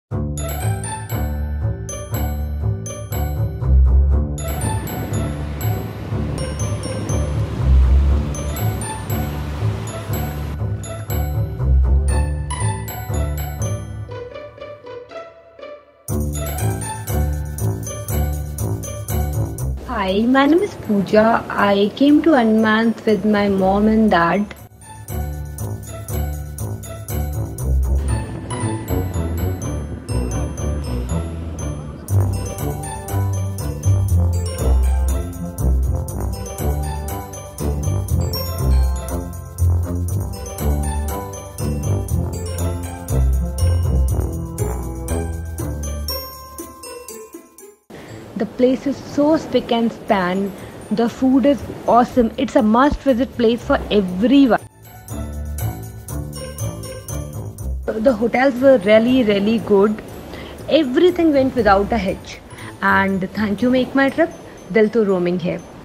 Hi, my name is Pooja. I came to Andaman with my mom and dad. The place is so spick and span. The food is awesome. It's a must visit place for everyone. The hotels were really good. Everything went without a hitch. And thank you Make My Trip. Dil to roaming here.